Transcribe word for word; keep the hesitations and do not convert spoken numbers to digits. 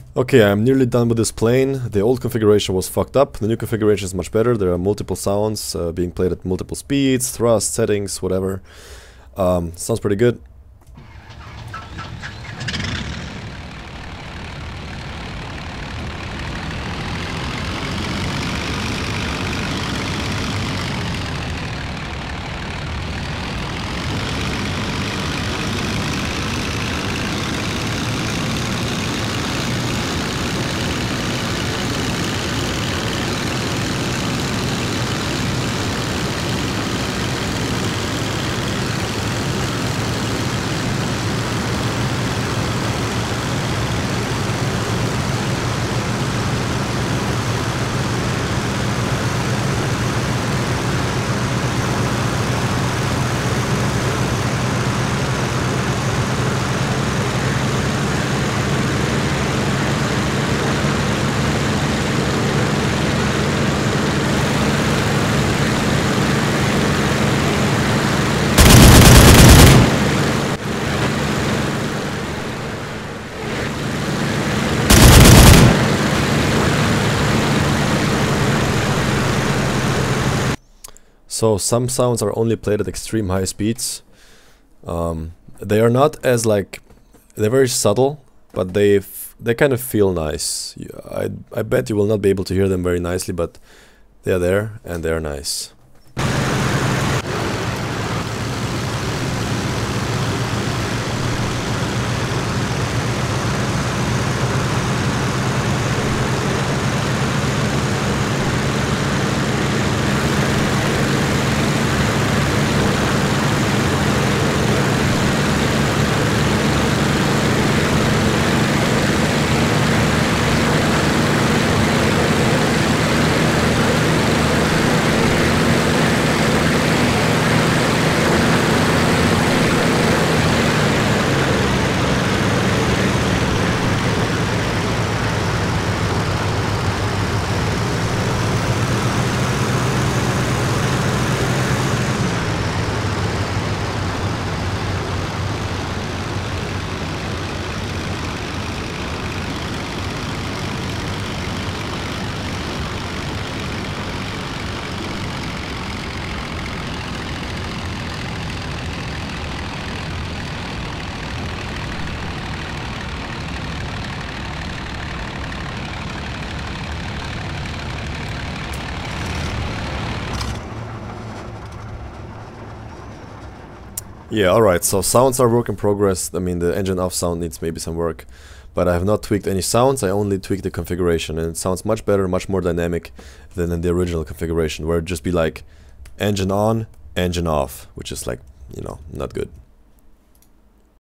Okay, I'm nearly done with this plane. The old configuration was fucked up. The new configuration is much better. There are multiple sounds uh, being played at multiple speeds, thrust, settings, whatever. Um, sounds pretty good. So some sounds are only played at extreme high speeds. Um, they are not as like, they're very subtle, but they f they kind of feel nice. You, I I bet you will not be able to hear them very nicely, but they're there and they're nice. Yeah, alright, so sounds are work in progress. I mean, the engine off sound needs maybe some work, but I have not tweaked any sounds. I only tweaked the configuration, and it sounds much better, much more dynamic than in the original configuration, where it'd just be like engine on, engine off, which is like, you know, not good.